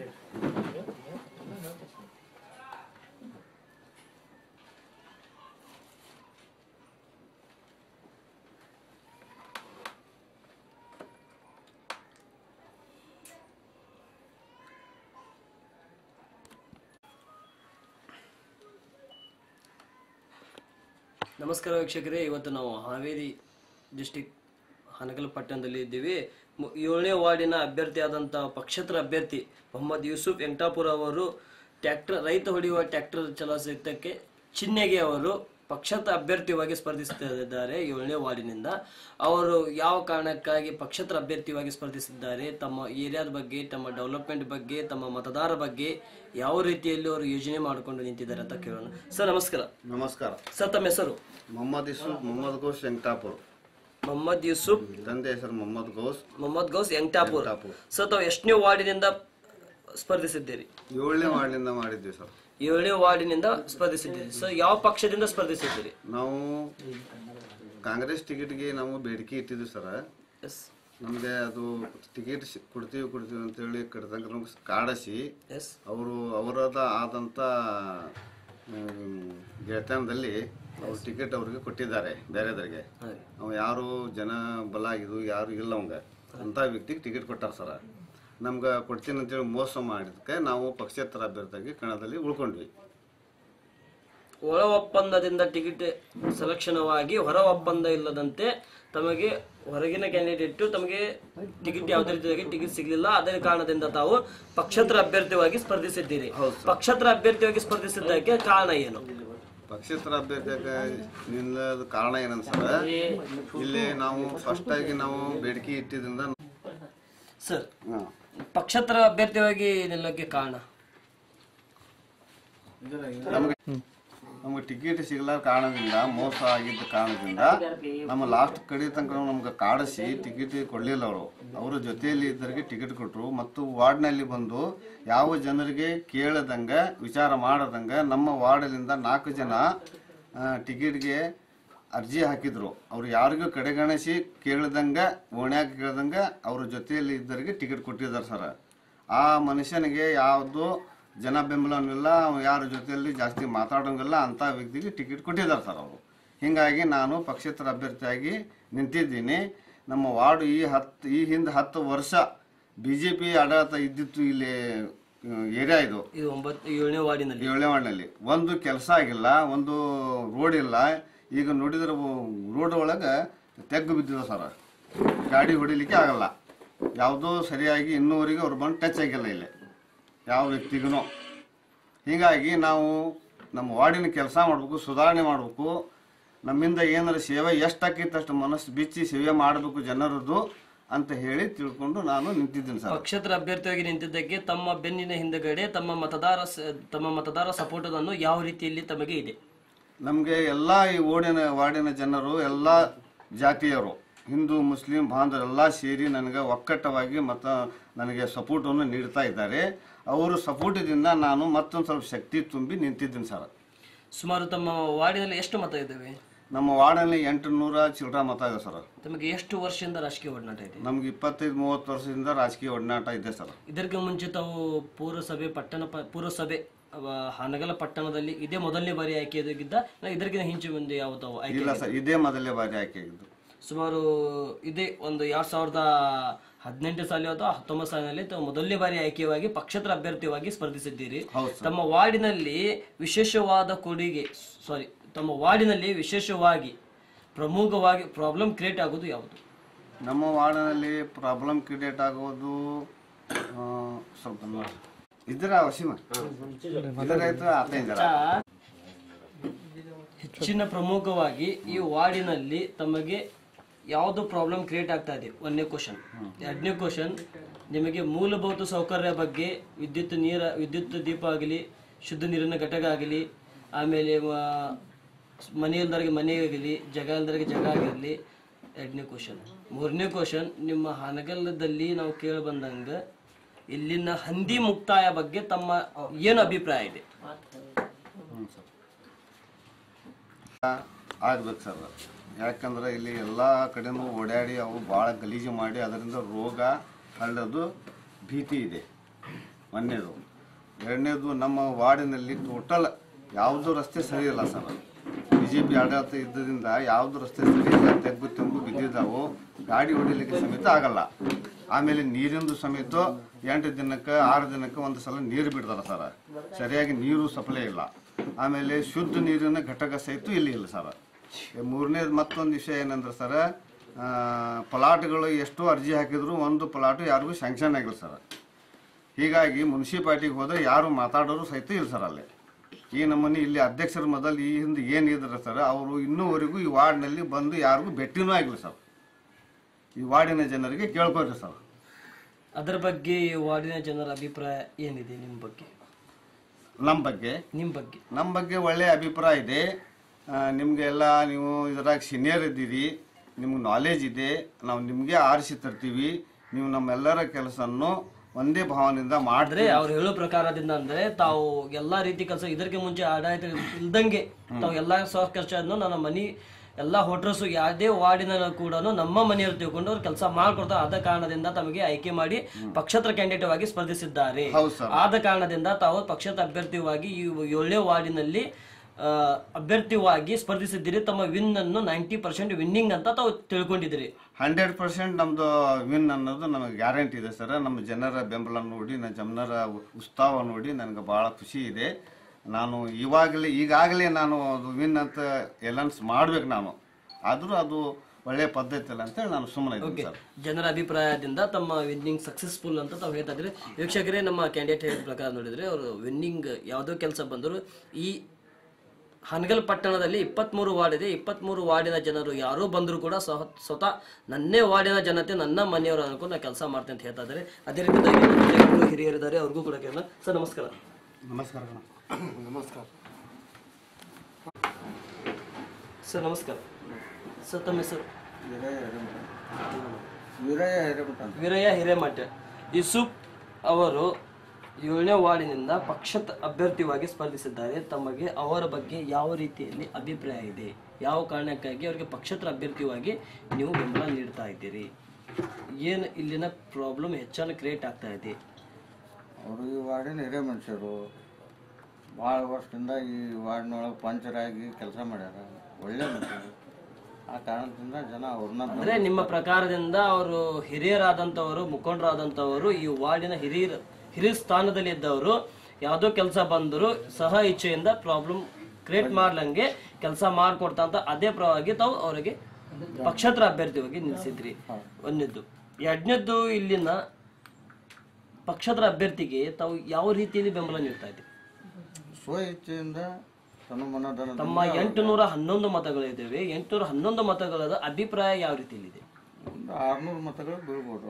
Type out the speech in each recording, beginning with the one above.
ನಮಸ್ಕಾರ ವೀಕ್ಷಕರೇ, ಇವತ್ತು ನಾವು ಹಾವೇರಿ ಡಿಸ್ಟಿಕ್ ಹಾನಗಲ್ ಪಟ್ಟಣದಲ್ಲಿ ಇದ್ದೀವಿ. 7ನೇ ವಾರ್ಡಿನ ಅಭ್ಯರ್ಥಿಯಾದಂಥ ಪಕ್ಷೇತರ ಅಭ್ಯರ್ಥಿ ಮೊಹಮ್ಮದ್ ಯೂಸುಫ್ ವೆಂಕಟಾಪುರ ಅವರು ರೈತ ಹೊಡೆಯುವ ಟ್ರ್ಯಾಕ್ಟರ್ ಚಲಾಯಿಸಲಿಕ್ಕೆ ಚಿಹ್ನೆಗೆ ಅವರು ಪಕ್ಷೇತರ ಅಭ್ಯರ್ಥಿಯಾಗಿ ಸ್ಪರ್ಧಿಸುತ್ತಿದ್ದಾರೆ. 7ನೇ ವಾರ್ಡಿನಿಂದ ಅವರು ಯಾವ ಕಾರಣಕ್ಕಾಗಿ ಪಕ್ಷೇತರ ಅಭ್ಯರ್ಥಿಯಾಗಿ ಸ್ಪರ್ಧಿಸಿದ್ದಾರೆ, ತಮ್ಮ ಏರಿಯಾದ ಬಗ್ಗೆ, ತಮ್ಮ ಡೆವಲಪ್ಮೆಂಟ್ ಬಗ್ಗೆ, ತಮ್ಮ ಮತದಾರ ಬಗ್ಗೆ ಯಾವ ರೀತಿಯಲ್ಲಿ ಅವರು ಯೋಜನೆ ಮಾಡಿಕೊಂಡು ನಿಂತಿದ್ದಾರೆ ಅಂತ ಕೇಳೋಣ. ಸರ್ ನಮಸ್ಕಾರ. ನಮಸ್ಕಾರ ಸರ್, ತಮ್ಮ ಹೆಸರು? ಮೊಹಮ್ಮದ್ ಯೂಸುಫ್ ಮೊಹಮ್ಮದ್ ಗೌಸ್ ವೆಂಕಟಾಪುರ. ಮೊಹಮ್ಮದ್ ಯೂಸುಫ್, ತಂದೆ ಹೆಸರು ಮೊಹಮ್ಮದ್ ಗೌಸ್ ವೆಂಕಟಾಪುರ. ಸರ್, ತಾವು ಎಷ್ಟನೇ ವಾರ್ಡಿನಿಂದ ಸ್ಪರ್ಧಿಸಿದ್ದೀರಿ? 7ನೇ ವಾರ್ಡಿನಿಂದ ಮಾಡಿದ್ವಿ ಸರ್. 7ನೇ ವಾರ್ಡಿನಿಂದ ಸ್ಪರ್ಧಿಸಿದ್ದೀರಿ. ಸರ್, ಯಾವ ಪಕ್ಷದಿಂದ ಸ್ಪರ್ಧಿಸಿದ್ದೀರಿ? ನಾವು ಕಾಂಗ್ರೆಸ್ ಟಿಕೆಟ್ಗೆ ನಾವು ಬೇಡಿಕೆ ಇಟ್ಟಿದ್ವಿ ಸರ್. ನಮಗೆ ಅದು ಟಿಕೆಟ್ ಕೊಡ್ತೀವಿ ಅಂತೇಳಿ ಕಡ್ದಂಗೆ ನಮ್ಗೆ ಕಾಡಿಸಿ ಅವರದ ಆದಂಥ ಗೆಳೆತನದಲ್ಲಿ ಅವ್ರು ಟಿಕೆಟ್ ಅವ್ರಿಗೆ ಕೊಟ್ಟಿದ್ದಾರೆ ಬೇರೆದರಿಗೆ. ಅವ ಯಾರು ಜನ ಬಲ ಆಗಿದ್ದು ಯಾರು ಇಲ್ಲ ಅವಂಗ ಅಂಥ ವ್ಯಕ್ತಿಗೆ ಟಿಕೆಟ್ ಕೊಟ್ಟಾರ ಸರ. ನಮ್ಗೆ ಕೊಡ್ತೀನಿ ಅಂತೇಳಿ ಮೋಸ ಮಾಡಿದಕ್ಕೆ ನಾವು ಪಕ್ಷೇತರ ಅಭ್ಯರ್ಥಿಯಾಗಿ ಕಣದಲ್ಲಿ ಉಳ್ಕೊಂಡ್ವಿ. ಒಳ ಒಪ್ಪಂದದಿಂದ ಟಿಕೆಟ್ ಸೆಲೆಕ್ಷನ್ವಾಗಿ ಹೊರ ಒಪ್ಪಂದ ಇಲ್ಲದಂತೆ ತಮಗೆ ಹೊರಗಿನ ಕ್ಯಾಂಡಿಡೇಟ್ ತಮಗೆ ಟಿಕೆಟ್ ಯಾವುದೇ ರೀತಿಯಾಗಿ ಟಿಕೆಟ್ ಸಿಗಲಿಲ್ಲ. ಅದೇ ಕಾರಣದಿಂದ ತಾವು ಪಕ್ಷೇತರ ಅಭ್ಯರ್ಥಿಯಾಗಿ ಸ್ಪರ್ಧಿಸಿದ್ದೀರಿ. ಪಕ್ಷೇತರ ಅಭ್ಯರ್ಥಿಯಾಗಿ ಸ್ಪರ್ಧಿಸಿದ್ದಕ್ಕೆ ಕಾರಣ ಏನು? ಪಕ್ಷೇತರ ಅಭ್ಯರ್ಥಿಯಾಗಿ ನಿಲ್ಲದ ಕಾರಣ ಏನಂದ್ರೆ ಇಲ್ಲಿ ನಾವು ಫಸ್ಟ್ ಆಗಿ ನಾವು ಬೇಡಿಕೆ ಇಟ್ಟಿದ್ರಿಂದ ಸರ್, ಪಕ್ಷೇತರ ಅಭ್ಯರ್ಥಿಯಾಗಿ ನಿಲ್ಲಕ್ಕೆ ಕಾರಣ ನಮ್ಗೆ ಟಿಕೆಟ್ ಸಿಗಲಾರ ಕಾರಣದಿಂದ, ಮೋಸ ಆಗಿದ್ದ ಕಾರಣದಿಂದ ನಮ್ಮ ಲಾಸ್ಟ್ ಕಡೆ ತನಕ ನಮ್ಗೆ ಕಾಡಿಸಿ ಟಿಕೆಟ್ ಕೊಡಲಿಲ್ಲ. ಅವರ ಜೊತೆಯಲ್ಲಿ ಇದ್ದರಿಗೆ ಟಿಕೆಟ್ ಕೊಟ್ಟರು ಮತ್ತು ವಾರ್ಡ್ನಲ್ಲಿ ಬಂದು ಯಾವ ಜನರಿಗೆ ಕೇಳದಂಗೆ ವಿಚಾರ ಮಾಡದಂಗೆ ನಮ್ಮ ವಾರ್ಡಲ್ಲಿಂದ 4 ಜನ ಟಿಕೆಟ್ಗೆ ಅರ್ಜಿ ಹಾಕಿದ್ರು. ಅವ್ರು ಯಾರಿಗೂ ಕಡೆಗಣಿಸಿ ಕೇಳ್ದಂಗೆ, ಓಣ್ಯಾಗ ಕೇಳ್ದಂಗೆ ಅವ್ರ ಜೊತೆಯಲ್ಲಿ ಇದ್ದರಿಗೆ ಟಿಕೆಟ್ ಕೊಟ್ಟಿದ್ದಾರೆ ಸರ್. ಆ ಮನುಷ್ಯನಿಗೆ ಯಾವುದು ಜನ ಬೆಂಬಲವಿಲ್ಲ, ಯಾರ ಜೊತೆಯಲ್ಲಿ ಜಾಸ್ತಿ ಮಾತಾಡೋಂಗಿಲ್ಲ ಅಂಥ ವ್ಯಕ್ತಿಗೆ ಟಿಕೆಟ್ ಕೊಟ್ಟಿದ್ದಾರೆ ಸರ್ ಅವರು. ಹೀಗಾಗಿ ನಾನು ಪಕ್ಷೇತರ ಅಭ್ಯರ್ಥಿಯಾಗಿ ನಿಂತಿದ್ದೀನಿ. ನಮ್ಮ ವಾರ್ಡು ಈ ಹಿಂದೆ 10 ವರ್ಷ BJP ಆಡಳಿತ ಇದ್ದಿತ್ತು. ಇಲ್ಲಿ ಏರಿಯಾ ಇದು 7ನೇ ವಾರ್ಡಿನಲ್ಲಿ ಒಂದು ಕೆಲಸ ಆಗಿಲ್ಲ, ಒಂದು ರೋಡ್ ಇಲ್ಲ. ಈಗ ನೋಡಿದ್ರೆ ರೋಡ್ ಒಳಗೆ ತೆಗ್ಗು ಬಿದ್ದಿದೆ ಸರ್. ಗಾಡಿ ಹೊಡಿಲಿಕ್ಕೆ ಆಗಲ್ಲ. ಯಾವುದೋ ಸರಿಯಾಗಿ ಇನ್ನೂವರೆಗೆ ಅವ್ರು ಬಂದು ಟಚ್ ಆಗಿಲ್ಲ ಇಲ್ಲಿ ಯಾವ ವ್ಯಕ್ತಿಗೂ. ಹೀಗಾಗಿ ನಾವು ನಮ್ಮ ವಾರ್ಡಿನ ಕೆಲಸ ಮಾಡಬೇಕು, ಸುಧಾರಣೆ ಮಾಡಬೇಕು. ನಮ್ಮಿಂದ ಏನಾರ ಸೇವೆ ಎಷ್ಟಾಕೈತೆ ಅಷ್ಟು ಮನಸ್ಸು ಬಿಚ್ಚಿ ಸೇವೆ ಮಾಡಬೇಕು ಜನರದ್ದು ಅಂತ ಹೇಳಿ ತಿಳ್ಕೊಂಡು ನಾನು ನಿಂತಿದ್ದೀನಿ ಸರ್. ಪಕ್ಷೇತರ ಅಭ್ಯರ್ಥಿಯಾಗಿ ನಿಂತಿದ್ದಕ್ಕೆ ತಮ್ಮ ಬೆನ್ನಿನ ಹಿಂದಗಡೆ ತಮ್ಮ ಮತದಾರ ಸಪೋರ್ಟ್ ಅನ್ನು ಯಾವ ರೀತಿಯಲ್ಲಿ ತಮಗೆ ಇದೆ? ನಮಗೆ ಎಲ್ಲ ಈ ವಾರ್ಡಿನ ಜನರು ಎಲ್ಲ ಜಾತಿಯವರು, ಹಿಂದೂ ಮುಸ್ಲಿಂ ಬಾಂಧವರೆಲ್ಲ ಸೇರಿ ನನಗೆ ಒಕ್ಕಟ್ಟವಾಗಿ ನನಗೆ ಸಪೋರ್ಟನ್ನು ನೀಡ್ತಾ ಇದ್ದಾರೆ. ಅವರು ಸಪೋರ್ಟಿದಿಂದ ನಾನು ಮತ್ತೊಂದು ಸ್ವಲ್ಪ ಶಕ್ತಿ ತುಂಬಿ ನಿಂತಿದ್ದೀನಿ ಸರ್. ಸುಮಾರು ತಮ್ಮ ವಾರ್ಡಿನಲ್ಲಿ ಎಷ್ಟು ಮತ ಇದ್ದಾವೆ? ನಮ್ಮ ವಾರ್ಡಲ್ಲಿ 800 ಚಿಲ್ಲರ ಮತ ಇದೆ ಸರ್. ತಮಗೆ ಎಷ್ಟು ವರ್ಷದಿಂದ ರಾಜಕೀಯ ಒಡನಾಟ ಇದೆ? ನಮ್ಗೆ 25-30 ವರ್ಷದಿಂದ ರಾಜಕೀಯ ಒಡನಾಟ ಇದೆ ಸರ್. ಇದಕ್ಕೆ ಮುಂಚೆ ತಾವು ಪುರಸಭೆ ಹಾನಗಲ್ ಪಟ್ಟಣದಲ್ಲಿ ಇದೇ ಮೊದಲನೇ ಬಾರಿ ಆಯ್ಕೆಯಾಗಿದ್ದ, ಇದಕ್ಕಿಂತ ಹಿಂಚೆ ಮುಂದೆ ಯಾವ ತಾವು ಆಯ್ಕೆ? ಇಲ್ಲ ಸರ್, ಇದೇ ಮೊದಲನೇ ಬಾರಿ ಆಯ್ಕೆಯಾಗಿದ್ದು. ಸುಮಾರು ಇದೇ ಒಂದು 2018 ಸಾಲ ಅಥವಾ 19 ಸಾಲಿನಲ್ಲಿ ತಾವು ಮೊದಲನೇ ಬಾರಿ ಆಯ್ಕೆಯಾಗಿ ಪಕ್ಷೇತರ ಅಭ್ಯರ್ಥಿಯಾಗಿ ಸ್ಪರ್ಧಿಸಿದ್ದೀರಿ. ತಮ್ಮ ವಾರ್ಡಿನಲ್ಲಿ ವಿಶೇಷವಾಗಿ ಪ್ರಮುಖವಾಗಿ ಪ್ರಾಬ್ಲಮ್ ಕ್ರಿಯೇಟ್ ಆಗೋದು ಯಾವುದು? ನಮ್ಮ ವಾರ್ಡಿನಲ್ಲಿ ಪ್ರಾಬ್ಲಮ್ ಕ್ರಿಯೇಟ್ ಆಗೋದು ಸ್ವಲ್ಪ ಹೆಚ್ಚಿನ ಪ್ರಮುಖವಾಗಿ ಈ ವಾರ್ಡಿನಲ್ಲಿ ತಮಗೆ ಯಾವುದು ಪ್ರಾಬ್ಲಮ್ ಕ್ರಿಯೇಟ್ ಆಗ್ತಾ ಇದೆ? 1ನೇ ಕ್ವಶನ್. 2ನೇ ಕ್ವಶನ್, ನಿಮಗೆ ಮೂಲಭೂತ ಸೌಕರ್ಯ ಬಗ್ಗೆ ವಿದ್ಯುತ್ ದೀಪ ಆಗಲಿ, ಶುದ್ಧ ನೀರಿನ ಘಟಕ ಆಗಲಿ, ಆಮೇಲೆ ಮನೆ ಇಲ್ದವರಿಗೆ ಮನೆ ಆಗಲಿ, ಜಾಗ ಇಲ್ದವರಿಗೆ ಜಾಗ ಆಗಿರಲಿ. 2ನೇ ಕ್ವಶನ್. 3ನೇ ಕ್ವಶನ್, ನಿಮ್ಮ ಹಾನಗಲ್ಲದಲ್ಲಿ ನಾವು ಕೇಳಿ ಬಂದಂಗೆ ಇಲ್ಲಿನ ಹಂದಿ ಮುಕ್ತಾಯ ಬಗ್ಗೆ ತಮ್ಮ ಏನು ಅಭಿಪ್ರಾಯ ಇದೆ? ಆಗ್ಬೇಕು ಸರ್. ಯಾಕಂದ್ರೆ ಇಲ್ಲಿ ಎಲ್ಲ ಕಡೆನೂ ಓಡಾಡಿ ಅವು ಭಾಳ ಗಲೀಜು ಮಾಡಿ ಅದರಿಂದ ರೋಗ ಹರಡೋದು ಭೀತಿ ಇದೆ. ಒಂದನೇದು. ಎರಡನೇದು, ನಮ್ಮ ವಾರ್ಡಿನಲ್ಲಿ ಟೋಟಲ್ ಯಾವುದೂ ರಸ್ತೆ ಸರಿ ಇಲ್ಲ ಸರ್. BJP ಆಡಳಿತ ಇದ್ದರಿಂದ ಯಾವುದು ರಸ್ತೆ ಸರಿ ಇಲ್ಲ, ತೆಗ್ಗು ತೆಂಗು ಬಿದ್ದಿದ್ದಾವು, ಗಾಡಿ ಹೊಡಿಲಿಕ್ಕೆ ಸಮೇತ ಆಗಲ್ಲ. ಆಮೇಲೆ ನೀರಿಂದು ಸಮೇತ 8 ದಿನಕ್ಕೆ 6 ದಿನಕ್ಕೆ ಒಂದು ಸಲ ನೀರು ಬಿಡ್ತಾರೆ ಸರ್. ಸರಿಯಾಗಿ ನೀರು ಸಪ್ಲೈ ಇಲ್ಲ. ಆಮೇಲೆ ಶುದ್ಧ ನೀರಿನ ಘಟಕ ಸಹಿತ ಇಲ್ಲಿ ಇಲ್ಲ ಸರ್. ಮೂರನೇದು ಮತ್ತೊಂದು ವಿಷಯ ಏನಂದ್ರೆ ಸರ್, ಪ್ಲಾಟ್ಗಳು ಎಷ್ಟೋ ಅರ್ಜಿ ಹಾಕಿದ್ರು ಒಂದು ಪ್ಲಾಟು ಯಾರಿಗೂ ಸ್ಯಾಂಕ್ಷನ್ ಆಗಿಲ್ಲ ಸರ್. ಹೀಗಾಗಿ ಮುನ್ಸಿಪಾಲ್ಟಿಗೆ ಹೋದ್ರೆ ಯಾರು ಮಾತಾಡೋರು ಸಹಿತ ಇಲ್ಲ ಸರ್. ಅಲ್ಲಿ ಈ ನಮ್ಮನೆ ಇಲ್ಲಿ ಅಧ್ಯಕ್ಷರ ಮೊದಲು ಈ ಹಿಂದೆ ಏನಿದ್ರೆ ಸರ್, ಅವರು ಇನ್ನೂವರೆಗೂ ಈ ವಾರ್ಡ್ನಲ್ಲಿ ಬಂದು ಯಾರಿಗೂ ಭೇಟಿನೂ ಆಗಿಲ್ಲ ಸರ್. ಈ ವಾರ್ಡಿನ ಜನರಿಗೆ ಕೇಳ್ಕೊಳ್ರಿ ಸರ್. ಅದರ ಬಗ್ಗೆ ವಾರ್ಡಿನ ಜನರ ಅಭಿಪ್ರಾಯ ಏನಿದೆ ನಿಮ್ಮ ಬಗ್ಗೆ? ನಮ್ಮ ಬಗ್ಗೆ ಒಳ್ಳೆಯ ಅಭಿಪ್ರಾಯ ಇದೆ. ನಿಮಗೆಲ್ಲ ನೀವು ಇದ್ರಾಗ ಸೀನಿಯರ್ ಇದ್ದೀರಿ, ನಿಮ್ಗೆ ನಾಲೆಜ್ ಇದೆ, ನಾವು ನಿಮಗೆ ಆರಿಸಿ ತರ್ತೀವಿ. ನೀವು ನಮ್ಮೆಲ್ಲರ ಕೆಲಸವನ್ನು ಒಂದೇ ಭಾವನೆಯಿಂದ ಮಾಡಿದ್ರೆ. ಅವ್ರು ಹೇಳೋ ಪ್ರಕಾರದಿಂದ ಅಂದ್ರೆ ತಾವು ಎಲ್ಲಾ ರೀತಿ ಕೆಲಸ ಇದಕ್ಕೆ ಮುಂಚೆ ಆಡಳಿತ ಇಲ್ದಂಗೆ ತಾವು ಎಲ್ಲಾ ಖರ್ಚನ್ನು ನನ್ನ ಮನಿ ಎಲ್ಲಾ ಹೋಟೆಲ್ಸ್ ಯಾವುದೇ ವಾರ್ಡಿನ ಕೂಡ ನಮ್ಮ ಮನೆಯಲ್ಲಿ ತಿಳ್ಕೊಂಡು ಅವ್ರು ಕೆಲಸ ಮಾಡ್ಕೊಡ್ತಾರೆ. ಆದ ಕಾರಣದಿಂದ ತಮಗೆ ಆಯ್ಕೆ ಮಾಡಿ ಪಕ್ಷೇತರ ಕ್ಯಾಂಡಿಡೇಟ್ ಆಗಿ ಸ್ಪರ್ಧಿಸಿದ್ದಾರೆ. ಆದ ಕಾರಣದಿಂದ ತಾವು ಪಕ್ಷೇತರ ಅಭ್ಯರ್ಥಿಯಾಗಿ ಈ 7ನೇ ವಾರ್ಡಿನಲ್ಲಿ ಅಭ್ಯರ್ಥಿಯಾಗಿ ಸ್ಪರ್ಧಿಸಿದ್ದೀರಿ. ತಮ್ಮ ವಿನ್ ಅನ್ನು 90% ವಿನ್ನಿಂಗ್ ಅಂತ ತಾವು ತಿಳ್ಕೊಂಡಿದ್ದೀರಿ. 100% ನಮ್ದು ವಿನ್ ಅನ್ನೋದು ನಮಗೆ ಗ್ಯಾರಂಟಿ ಇದೆ ಸರ್. ನಮ್ಮ ಜನರ ಬೆಂಬಲ ನೋಡಿ, ನನ್ನ ಜನರ ಉತ್ಸಾಹ ನೋಡಿ ನನಗೆ ಭಾಳ ಖುಷಿ ಇದೆ. ನಾನು ಈಗಾಗಲೇ ನಾನು ಅದು ವಿನ್ ಅಂತ ಎಲನ್ಸ್ ಮಾಡ್ಬೇಕು ನಾನು, ಆದರೂ ಅದು ಒಳ್ಳೆಯ ಪದ್ಧತಿ ಇಲ್ಲ ಅಂತೇಳಿ ನಾನು ಸುಮ್ಮನೆ ಇದ್ದೀನಿ ಸರ್. ಜನರ ಅಭಿಪ್ರಾಯದಿಂದ ತಮ್ಮ ವಿನ್ನಿಂಗ್ ಸಕ್ಸಸ್ಫುಲ್ ಅಂತ ತಾವು ಹೇಳ್ತಾ ಇದ್ರಿ. ವೀಕ್ಷಕರೇ, ನಮ್ಮ ಕ್ಯಾಂಡಿಡೇಟ್ ಹೇಳಿದ ಪ್ರಕಾರ ನೋಡಿದ್ರೆ ಅವರು ವಿನ್ನಿಂಗ್ ಯಾವುದೋ ಕೆಲಸ ಬಂದರು. ಈ ಹಾನಗಲ್ ಪಟ್ಟಣದಲ್ಲಿ 23 ವಾರ್ಡ್ ಇದೆ. 23 ವಾರ್ಡಿನ ಜನರು ಯಾರೂ ಬಂದರೂ ಕೂಡ ಸ್ವತಃ ನನ್ನೇ ವಾರ್ಡಿನ ಜನತೆ ನನ್ನ ಮನೆಯವರು ಅನ್ಕೊಂಡು ನಾನು ಕೆಲಸ ಮಾಡ್ತೇನೆ ಅಂತ ಹೇಳ್ತಾ ಇದ್ದಾರೆ. ಅದೇ ರೀತಿಯಾಗಿ ಹಿರಿಯರಿದ್ದಾರೆ, ಅವ್ರಿಗೂ ಕೂಡ ಕೇಳೋಣ. ಸರ್ ನಮಸ್ಕಾರ. ನಮಸ್ಕಾರ ಸರ್ ನಮಸ್ಕಾರ. ಸರ್ ತಮ್ಮ ಹೆಸರು? ವೀರಯ್ಯ ಹಿರೇಮಠ. ಯೂಸುಫ್ ಅವರು 7ನೇ ವಾರ್ಡಿನಿಂದ ಪಕ್ಷದ ಅಭ್ಯರ್ಥಿಯಾಗಿ ಸ್ಪರ್ಧಿಸಿದ್ದಾರೆ. ತಮಗೆ ಅವರ ಬಗ್ಗೆ ಯಾವ ರೀತಿಯಲ್ಲಿ ಅಭಿಪ್ರಾಯ ಇದೆ? ಯಾವ ಕಾರಣಕ್ಕಾಗಿ ಅವರಿಗೆ ಪಕ್ಷೇತರ ಅಭ್ಯರ್ಥಿಯಾಗಿ ನೀವು ಬೆಂಬಲ ನೀಡ್ತಾ ಇದ್ದೀರಿ? ಏನು ಇಲ್ಲಿನ ಪ್ರಾಬ್ಲಮ್ ಹೆಚ್ಚಾಗಿ ಕ್ರಿಯೇಟ್ ಆಗ್ತಾ ಇದೆ? ಅವರು ಈ ವಾರ್ಡಿನ ಹಿರಿಯ ಮನುಷ್ಯರು, ಭಾಳ ವರ್ಷದಿಂದ ಈ ವಾರ್ಡ್ನೊಳಗೆ ಪಂಚರಾಗಿ ಕೆಲಸ ಮಾಡ್ಯಾರ, ಒಳ್ಳೆ ಮನುಷ್ಯರು. ಆ ಕಾರಣದಿಂದ ಜನ ಅವ್ರನ್ನ ಅಂದರೆ ನಿಮ್ಮ ಪ್ರಕಾರದಿಂದ ಅವರು ಹಿರಿಯರಾದಂಥವರು, ಮುಖಂಡರಾದಂಥವರು, ಈ ವಾರ್ಡಿನ ಹಿರಿಯ ಸ್ಥಾನದಲ್ಲಿ ಇದ್ದವರು ಯಾವುದೋ ಕೆಲಸ ಬಂದರೂ ಸಹ ಇಚ್ಛೆಯಿಂದ ಪ್ರಾಬ್ಲಮ್ ಕ್ರಿಯೇಟ್ ಮಾಡ್ಲಂಗೆ ಕೆಲಸ ಮಾಡಿಕೊಡ್ತಾ ಅಂತ ಅದೇ ಪರವಾಗಿ ತಾವು ಅವರಿಗೆ ಪಕ್ಷೇತರ ಅಭ್ಯರ್ಥಿಯಾಗಿ ನಿಲ್ಲಿಸಿದ್ರಿ. ಒಂದನೇದ್ದು. ಎರಡನೇದ್ದು, ಇಲ್ಲಿನ ಪಕ್ಷೇತರ ಅಭ್ಯರ್ಥಿಗೆ ತಾವು ಯಾವ ರೀತಿಯಲ್ಲಿ ಬೆಂಬಲ ನೀಡ್ತಾ ಇದ್ದೀರಿ? ಸ್ವ ಇಚ್ಛೆಯಿಂದ ತಮ್ಮ 811 ಮತಗಳಿದ್ದಾವೆ. 811 ಮತಗಳ ಅಭಿಪ್ರಾಯ ಯಾವ ರೀತಿಯಲ್ಲಿದೆ? 600 ಮತಗಳು ಬೀಳ್ಬೋದು.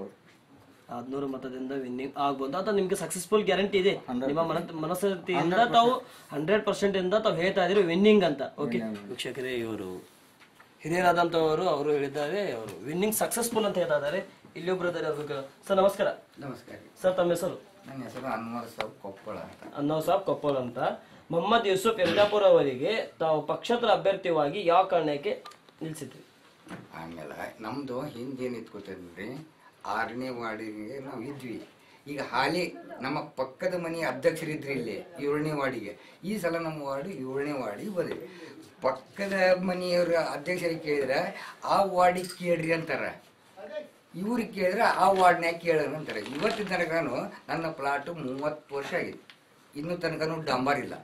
600 ಮತದಿಂದ ವಿನ್ನಿಂಗ್ ಆಗ್ಬೋದು ಅಥವಾ ನಿಮ್ಗೆ ಸಕ್ಸಸ್ಫುಲ್ ಗ್ಯಾರಂಟಿ ಇದೆ? ನಿಮ್ಮ ಮನಸ್ಥಿತಿಯಿಂದ ತಾವು 100% ಇಂದ ತಾವು ಹೇಳ್ತಾ ಇದ್ರಿ ವಿನ್ನಿಂಗ್ ಅಂತ. ಓಕೆ ವೀಕ್ಷಕರೇ, ಇವರು ಹಿರಿಯರಾದಂತವರು ಅವರು ಹೇಳಿದ್ದಾರೆ ಅವರು ವಿನ್ನಿಂಗ್ ಸಕ್ಸಸ್ಫುಲ್ ಅಂತ ಹೇಳ್ತಾ ಇದ್ದಾರೆ. ಇಲ್ಲಿ ಒಬ್ರು ಇದ್ದಾರೆ, ಅವ್ರಿಗೆ ಸರ್ ನಮಸ್ಕಾರ. ನಮಸ್ಕಾರ ಸರ್ ತಮ್ಮ ಹೆಸರು? ನನ್ನ ಹೆಸರು ಅನ್ವರ್ ಸಾಬ್ ಕೊಪ್ಪಳ ಅಂತ. ಅನ್ವರ್ ಸಾಬ್ ಕೊಪ್ಪಳ ಅಂತ. ಮೊಹಮ್ಮದ್ ಯೂಸುಫ್ ಎಂಟಾಪುರ ಅವರಿಗೆ ತಾವು ಪಕ್ಷೇತರ ಅಭ್ಯರ್ಥಿಯಾಗಿ ಯಾವ ಕಾರಣಕ್ಕೆ ನಿಲ್ಸಿದ್ರಿ? ಆಮೇಲೆ ನಮ್ದು ಹಿಂದೇನು ಇತ್ಕೊತಿದ್ರಿ, 6ನೇ ವಾರ್ಡಿಗೆ ನಾವು ಇದ್ವಿ. ಈಗ ಹಾಲಿ ನಮ್ಮ ಪಕ್ಕದ ಮನೆಯ ಅಧ್ಯಕ್ಷರಿದ್ರಿ ಇಲ್ಲಿ 7ನೇ ವಾರ್ಡಿಗೆ. ಈ ಸಲ ನಮ್ಮ ವಾರ್ಡು 7ನೇ ವಾರ್ಡಿಗೆ ಬಂದ್ವಿ. ಪಕ್ಕದ ಮನೆಯವ್ರ ಅಧ್ಯಕ್ಷರಿಗೆ ಕೇಳಿದ್ರೆ ಆ ವಾರ್ಡಿಗೆ ಕೇಳ್ರಿ ಅಂತಾರೆ, ಇವ್ರಿಗೆ ಕೇಳಿದ್ರೆ ಆ ವಾರ್ಡ್ನ್ಯಾಗ ಕೇಳೋಣ ಅಂತಾರೆ. ಇವತ್ತಿನ ತನಕನೂ ನನ್ನ ಪ್ಲಾಟು 30 ವರ್ಷ ಆಗಿದೆ, ಇನ್ನೂ ತನಕನೂ ಡಂಬರ್ ಇಲ್ಲ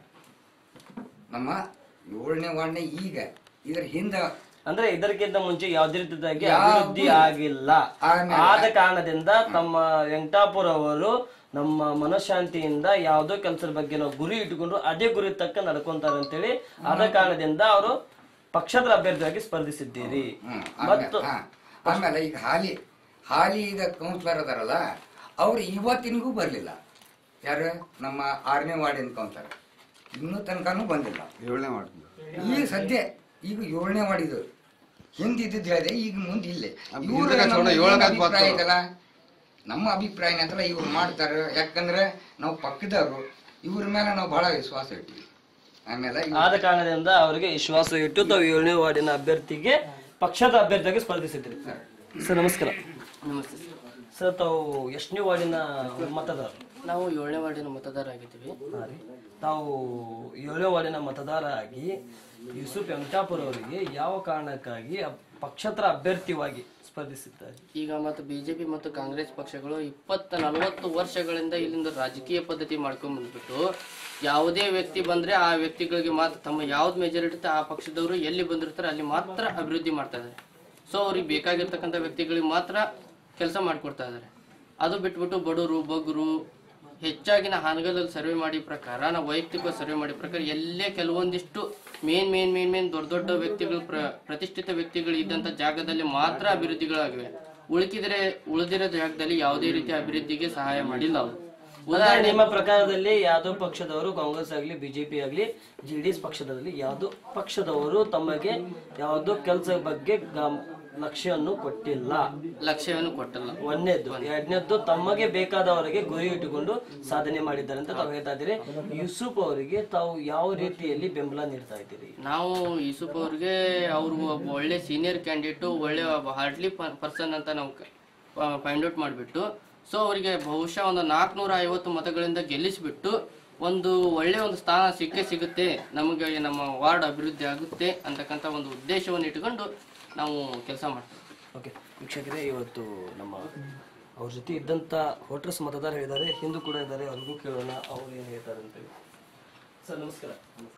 ನಮ್ಮ 7ನೇ ವಾರ್ಡ್ನ. ಈಗ ಇದರ ಹಿಂದೆ ಅಂದ್ರೆ ಇದಕ್ಕಿಂತ ಮುಂಚೆ ಯಾವುದೇ ರೀತಿಯಾಗಿ ಅಭಿವೃದ್ಧಿ ಆಗಿಲ್ಲ. ಆದ ಕಾರಣದಿಂದ ತಮ್ಮ ವೆಂಕಟಾಪುರ ಅವರು ನಮ್ಮ ಮನಃಶಾಂತಿಯಿಂದ ಯಾವುದೋ ಕೆಲಸದ ಬಗ್ಗೆ ನಾವು ಗುರಿ ಇಟ್ಟುಕೊಂಡು ಅದೇ ಗುರಿ ತಕ್ಕ ನಡ್ಕೊಂತಾರೆ ಅಂತೇಳಿ ಆದ ಕಾರಣದಿಂದ ಅವರು ಪಕ್ಷೇತರ ಅಭ್ಯರ್ಥಿಯಾಗಿ ಸ್ಪರ್ಧಿಸಿದ್ದೀರಿ. ಮತ್ತು ಆಮೇಲೆ ಈಗ ಹಾಲಿ ಈಗ ಕೌನ್ಸಿಲರ್ ಅದಾರಲ್ಲ, ಅವ್ರು ಇವತ್ತಿನಿಗೂ ಬರ್ಲಿಲ್ಲ. ಯಾರು? ನಮ್ಮ 6ನೇ ವಾರ್ಡಿನ ಕೌನ್ಸಿಲರ್ ಇನ್ನೂ ತನಕನೂ ಬಂದಿಲ್ಲ. 7ನೇ ವಾರ್ಡ್ ಈಗ ಸದ್ಯ ಈಗ 7ನೇ ವಾರ್ಡಿದು ಹಿಂದಿದ್ದು ಹೇಳಿದೆ, ಈಗ ಮುಂದೆ ಇಲ್ಲೇ ಅಭಿಪ್ರಾಯ ಐತಲ್ಲ, ನಮ್ಮ ಅಭಿಪ್ರಾಯ ಏನಂತಲ್ಲ ಇವ್ರು ಮಾಡ್ತಾರೆ. ಯಾಕಂದ್ರೆ ನಾವು ಪಕ್ಕದವರು, ಇವ್ರ ಮೇಲೆ ನಾವು ಬಹಳ ವಿಶ್ವಾಸ ಇಟ್ಟಿವಿ. ಆಮೇಲೆ ಆದ ಕಾರಣದಿಂದ ಅವರಿಗೆ ವಿಶ್ವಾಸ ಇಟ್ಟು ತಾವು 7ನೇ ವಾರ್ಡಿನ ಅಭ್ಯರ್ಥಿಗೆ ಪಕ್ಷದ ಅಭ್ಯರ್ಥಿಯಾಗಿ ಸ್ಪರ್ಧಿಸಿದ್ರಿ. ಸರ್ ನಮಸ್ಕಾರ. ನಮಸ್ತೆ ಸರ್. ತಾವು ಎಷ್ಟನೇ ವಾರ್ಡಿನ ಮತದಾರರು? ನಾವು 7ನೇ ವಾರ್ಡಿನ ಮತದಾರ ಆಗಿದ್ದೀವಿ. ತಾವು 7ನೇ ವಾರ್ಡಿನ ಮತದಾರ ಆಗಿ ಯೂಸುಫ್ ವೆಂಕಟಾಪುರ ಅವರಿಗೆ ಯಾವ ಕಾರಣಕ್ಕಾಗಿ ಪಕ್ಷೇತರ ಅಭ್ಯರ್ಥಿಯಾಗಿ ಸ್ಪರ್ಧಿಸಿದ್ದಾರೆ? ಈಗ ಮತ್ತು ಬಿಜೆಪಿ ಮತ್ತು ಕಾಂಗ್ರೆಸ್ ಪಕ್ಷಗಳು 20-40 ವರ್ಷಗಳಿಂದ ಇಲ್ಲಿಂದ ರಾಜಕೀಯ ಪದ್ಧತಿ ಮಾಡ್ಕೊಂಡ್ ಬಂದ್ಬಿಟ್ಟು ಯಾವುದೇ ವ್ಯಕ್ತಿ ಬಂದ್ರೆ ಆ ವ್ಯಕ್ತಿಗಳಿಗೆ ಮಾತ್ರ ತಮ್ಮ ಯಾವ್ದು ಮೆಜಾರಿಟಿ ಆ ಪಕ್ಷದವರು ಎಲ್ಲಿ ಬಂದಿರ್ತಾರೆ ಅಲ್ಲಿ ಮಾತ್ರ ಅಭಿವೃದ್ಧಿ ಮಾಡ್ತಾ ಇದ್ದಾರೆ. ಸೊ ಅವ್ರಿಗೆ ಬೇಕಾಗಿರ್ತಕ್ಕಂಥ ವ್ಯಕ್ತಿಗಳಿಗೆ ಮಾತ್ರ ಕೆಲಸ ಮಾಡಿಕೊಡ್ತಾ ಇದ್ದಾರೆ. ಅದು ಬಿಟ್ಬಿಟ್ಟು ಬಡವರು ಬಗ್ಗರು ಹೆಚ್ಚಾಗಿನ ಹಾನಗಲಲ್ಲಿ ಸರ್ವೆ ಮಾಡಿ ಪ್ರಕಾರ, ನಾವು ವೈಯಕ್ತಿಕ ಸರ್ವೆ ಮಾಡಿ ಪ್ರಕಾರ ಎಲ್ಲೇ ಕೆಲವೊಂದಿಷ್ಟು ಮೇನ್ ದೊಡ್ಡ ವ್ಯಕ್ತಿಗಳು ಪ್ರತಿಷ್ಠಿತ ವ್ಯಕ್ತಿಗಳು ಇದ್ದಂತ ಜಾಗದಲ್ಲಿ ಮಾತ್ರ ಅಭಿವೃದ್ಧಿಗಳಾಗಿವೆ. ಉಳಿದಿರೋ ಜಾಗದಲ್ಲಿ ಯಾವುದೇ ರೀತಿಯ ಅಭಿವೃದ್ಧಿಗೆ ಸಹಾಯ ಮಾಡಿಲ್ಲ ಅವರು. ಉದಾಹರಣೆ, ನಿಮ್ಮ ಪ್ರಕಾರದಲ್ಲಿ ಯಾವುದೋ ಪಕ್ಷದವರು, ಕಾಂಗ್ರೆಸ್ ಆಗಲಿ ಬಿಜೆಪಿ ಆಗಲಿ ಜೆಡಿಎಸ್ ಪಕ್ಷದಲ್ಲಿ ಯಾವುದೋ ಪಕ್ಷದವರು ತಮಗೆ ಯಾವುದೋ ಕೆಲಸ ಬಗ್ಗೆ ಲಕ್ಷ್ಯವನ್ನು ಕೊಟ್ಟಿಲ್ಲ. ಒಂದನೇದ್ದು. ಎರಡನೇದ್ದು, ತಮಗೆ ಬೇಕಾದವರಿಗೆ ಗುರಿ ಇಟ್ಟುಕೊಂಡು ಸಾಧನೆ ಮಾಡಿದ್ದಾರೆ ಅಂತ ತಾವು ಹೇಳ್ತಾ ಇದ್ದೀರಿ. ಯೂಸುಫ್ ಅವರಿಗೆ ತಾವು ಯಾವ ರೀತಿಯಲ್ಲಿ ಬೆಂಬಲ ನೀಡ್ತಾ ಇದ್ದೀರಿ? ನಾವು ಯೂಸುಫ್ ಅವ್ರಿಗೆ ಅವರು ಒಬ್ಬ ಒಳ್ಳೆ ಸೀನಿಯರ್ ಕ್ಯಾಂಡಿಡೇಟ್, ಒಳ್ಳೆ ಹಾರ್ಡ್ಲಿ ಪರ್ಸನ್ ಅಂತ ನಾವು ಫೈಂಡ್ ಔಟ್ ಮಾಡಿಬಿಟ್ಟು, ಸೊ ಅವರಿಗೆ ಬಹುಶಃ ಒಂದು 450 ಮತಗಳಿಂದ ಗೆಲ್ಲಿಸಿಬಿಟ್ಟು ಒಂದು ಒಳ್ಳೆ ಒಂದು ಸ್ಥಾನ ಸಿಗುತ್ತೆ, ನಮಗೆ ನಮ್ಮ ವಾರ್ಡ್ ಅಭಿವೃದ್ಧಿ ಆಗುತ್ತೆ ಅಂತಕ್ಕಂಥ ಒಂದು ಉದ್ದೇಶವನ್ನು ಇಟ್ಕೊಂಡು ನಾವು ಕೆಲಸ ಮಾಡ್ತೀವಿ. ಓಕೆ ವೀಕ್ಷಕರೇ, ಇವತ್ತು ನಮ್ಮ ಅವ್ರ ಜೊತೆ ಇದ್ದಂಥ ವೋಟರ್ಸ್ ಮತದಾರ ಇದ್ದಾರೆ, ಹಿಂದೂ ಕೂಡ ಇದ್ದಾರೆ, ಅವ್ರಿಗೂ ಕೇಳೋಣ ಅವ್ರು ಏನು ಹೇಳ್ತಾರೆ ಅಂತೇಳಿ. ಸರ್ ನಮಸ್ಕಾರ.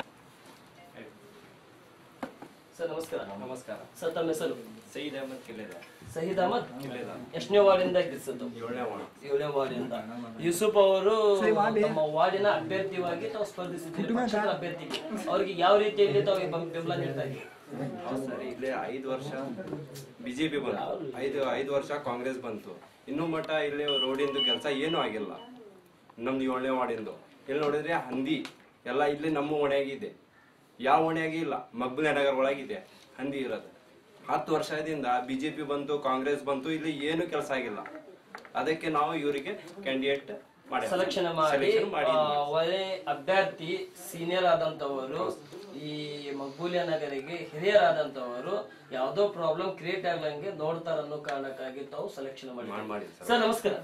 ಸರ್ ನಮಸ್ಕಾರ. ನಮಸ್ಕಾರ ಸರ್ ತಮ್ಮ ಹೆಸರು? ಸಯೀದ್ ಅಹಮದ್ ಕಿಲ್ಲೆದಾರ್. ಸಯೀದ್ ಅಹಮದ್ ಎಷ್ಟನೇ ವಾರ್ಡಿಂದ ಗೆಲ್ಸದ್ದು? 7ನೇ ವಾರ್ಡಿಂದ. ಯೂಸುಫ್ ಅವರು ತಮ್ಮ ವಾರ್ಡಿನ ಅಭ್ಯರ್ಥಿಯಾಗಿ ತಾವು ಸ್ಪರ್ಧಿಸಿದ್ದೀರಿ, ಪಕ್ಷದ ಅಭ್ಯರ್ಥಿಗೆ. ಅವ್ರಿಗೆ ಯಾವ ರೀತಿಯಲ್ಲಿ ತಾವು ಬೆಂಬಲ ನೀಡ್ತಾ ಇದ್ದೀರಿ? ಸರಿ, ಇಲ್ಲೇ 5 ವರ್ಷ ಬಿಜೆಪಿ ಬಂತು, 5 ವರ್ಷ ಕಾಂಗ್ರೆಸ್ ಬಂತು. ಇನ್ನೂ ಮಟ್ಟ ಇಲ್ಲಿ ರೋಡಿಂದು ಕೆಲಸ ಏನೂ ಆಗಿಲ್ಲ. ನಮ್ದು 7ನೇ ವಾರ್ಡಿಂದು ಇಲ್ಲಿ ನೋಡಿದ್ರೆ ಹಂದಿ ಎಲ್ಲ ಇಲ್ಲಿ ನಮ್ಮ ಓಣ್ಯಾಗಿದೆ, ಯಾವ ಓಣ್ಯಾಗಿ ಇಲ್ಲ, ಮಗ್ಬುಲ್ ನಗರ ಒಳಗಿದೆ ಹಂದಿ ಇರೋದು. 10 ವರ್ಷದಿಂದ ಬಿಜೆಪಿ ಬಂತು, ಕಾಂಗ್ರೆಸ್ ಬಂತು, ಇಲ್ಲಿ ಏನು ಕೆಲಸ ಆಗಿಲ್ಲ. ಅದಕ್ಕೆ ನಾವು ಇವರಿಗೆ ಕ್ಯಾಂಡಿಡೇಟ್ ಸೆಲೆಕ್ಷನ್ ಮಾಡಿ ಒಳ್ಳೆ ಅಭ್ಯರ್ಥಿ ಸೀನಿಯರ್ ಆದಂತವರು, ಈ ಮಗ್ಬೂಲಿಯ ನಗರಿಗೆ ಹಿರಿಯರಾದಂತವರು, ಯಾವುದೋ ಪ್ರಾಬ್ಲಮ್ ಕ್ರಿಯೇಟ್ ಆಗಲಂಗೆ ನೋಡ್ತಾರ ಅನ್ನೋ ಕಾರಣಕ್ಕಾಗಿ ತಾವು ಸೆಲೆಕ್ಷನ್ ಮಾಡಿ. सर नमस्कार.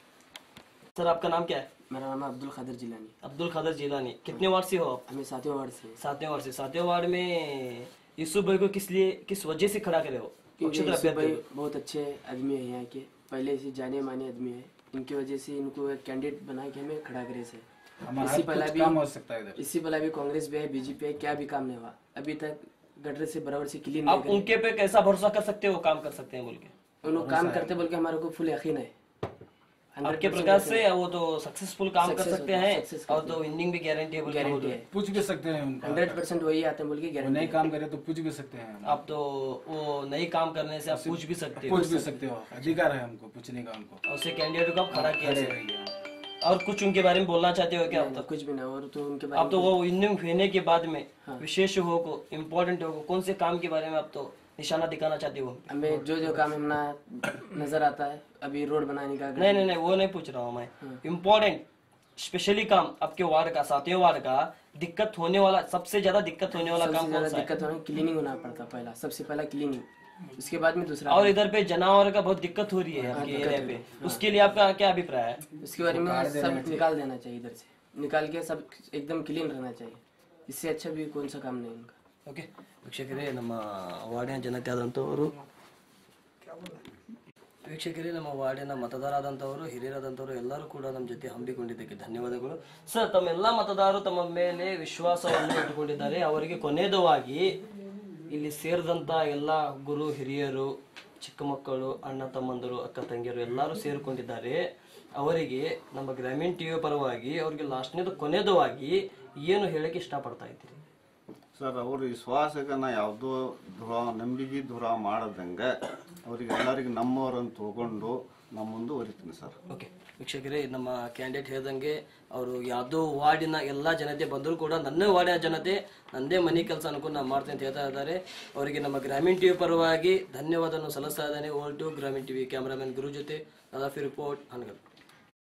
सर आपका नाम क्या है? मेरा नाम है अब्दुल खादर जिलानी. अब्दुल खादर जिलानी. कितने वार्ड से हो आप? हमें 7वें वार्ड से. 7वें वार्ड से. 7वें वार्ड में यूसुफ भाई को किस वजह से खड़ा करे हो? यूसुफ भाई बहुत अच्छे आदमी है, यहाँ के पहले से जाने माने आदमी है. इनकी वजह से इनको एक कैंडिडेट बना के हमें खड़ा करे से. इससे पहले भी कांग्रेस भी है, बीजेपी है, क्या भी काम नहीं हुआ अभी तक. गटर से बराबर से क्लीन. आप उनके पे कैसा भरोसा कर सकते हो, काम कर सकते हैं बोल के? उन्होंने काम करते बोल के हमारे को फुल यकीन है. आपके प्रकार से वो तो सक्सेसफुल काम कर सकते हैं, और तो विनिंग भी गारंटी है. पूछ भी सकते हैं 100% वही आते हैं बोल के गारंटी. नहीं काम करे तो पूछ भी सकते हैं. आप तो वो नई काम करने से आप पूछ भी सकते हो. अधिकार है हमको पूछने का. हमको उसे कैंडिडेट को आप खड़ा किया. और कुछ उनके बारे में बोलना चाहते हो क्या? आप तो कुछ भी ना. और तो उनके बारे आप तो वो विनिंग होने के बाद में विशेष हो को इम्पोर्टेंट हो कौन से काम के बारे में आप तो निशाना दिखाना चाहते हो? हमें जो काम हमें नजर आता है, अभी रोड बनाने का. नहीं वो नहीं पूछ रहा हूँ मैं. इम्पोर्टेंट स्पेशली काम आपके वार्ड का, 7वें वार्ड का दिक्कत होने वाला, सबसे ज्यादा दिक्कत होने वाला काम कौन सा है? दिक्कत होने क्लीनिंग होना पड़ता पहला, सबसे पहला क्लीनिंग, उसके बाद में दूसरा. और इधर पे जानवर का बहुत दिक्कत हो रही है आपके एरिया पे, उसके लिए आपका क्या अभिप्राय है? उसके बारे में सब निकाल देना चाहिए, इधर से निकाल के सब एकदम क्लीन रहना चाहिए. इससे अच्छा भी कौन सा काम नहीं उनका. ಓಕೆ ವೀಕ್ಷಕರೇ, ನಮ್ಮ ವಾರ್ಡಿನ ಜನತೆ ಆದಂಥವರು ನಮ್ಮ ವಾರ್ಡಿನ ಮತದಾರರಾದಂಥವರು, ಹಿರಿಯರಾದಂಥವರು ಎಲ್ಲರೂ ಕೂಡ ನಮ್ಮ ಜೊತೆ ಹಮ್ಮಿಕೊಂಡಿದ್ದಕ್ಕೆ ಧನ್ಯವಾದಗಳು. ಸರ್, ತಮ್ಮೆಲ್ಲ ಮತದಾರರು ತಮ್ಮ ಮೇಲೆ ವಿಶ್ವಾಸವನ್ನು ಇಟ್ಟುಕೊಂಡಿದ್ದಾರೆ. ಅವರಿಗೆ ಕೊನೆಯದಾಗಿ ಇಲ್ಲಿ ಸೇರಿದಂಥ ಎಲ್ಲ ಗುರು ಹಿರಿಯರು, ಚಿಕ್ಕ ಮಕ್ಕಳು, ಅಣ್ಣ ತಮ್ಮಂದರು, ಅಕ್ಕ ತಂಗಿಯರು ಎಲ್ಲರೂ ಸೇರಿಕೊಂಡಿದ್ದಾರೆ. ಅವರಿಗೆ ನಮ್ಮ ಗ್ರಾಮೀಣ ಟಿವಿ ಪರವಾಗಿ ಅವರಿಗೆ ಲಾಸ್ಟ್ನೇದು ಕೊನೆಯದಾಗಿ ಏನು ಹೇಳಕ್ಕೆ ಇಷ್ಟಪಡ್ತಾ ಇದ್ದೀರಿ? ಸರ್, ಅವ್ರ ವಿಶ್ವಾಸಕ್ಕೆ ನಾ ಯಾವುದೋ ನಂಬಿಕೆ ದೂರ ಮಾಡದಂಗೆ ಅವ್ರಿಗೆ ಎಲ್ಲರಿಗೆ ನಮ್ಮವ್ರನ್ನು ತಗೊಂಡು ನಮ್ಮ ಮುಂದುವರಿತೀನಿ ಸರ್. ಓಕೆ ವೀಕ್ಷಕರೇ, ನಮ್ಮ ಕ್ಯಾಂಡಿಡೇಟ್ ಹೇಳ್ದಂಗೆ ಅವರು ಯಾವುದೋ ವಾರ್ಡಿನ ಎಲ್ಲ ಜನತೆ ಬಂದರೂ ಕೂಡ ನನ್ನ ವಾರ್ಡಿನ ಜನತೆ ನನ್ನದೇ ಮನೆ ಕೆಲಸ ಅನ್ಕೊಂಡು ನಾನು ಮಾಡ್ತೀನಿ ಅಂತ ಹೇಳ್ತಾ ಇದ್ದಾರೆ. ಅವರಿಗೆ ನಮ್ಮ ಗ್ರಾಮೀಣ ಟಿವಿ ಪರವಾಗಿ ಧನ್ಯವಾದವನ್ನು ಸಲ್ಲಿಸ್ತಾ ಇದ್ದೇನೆ. Over to Gramina TV cameraman Guru ಜೊತೆ ನದಾಫಿ ರಿಪೋರ್ಟ್ ಹನಗಲ್.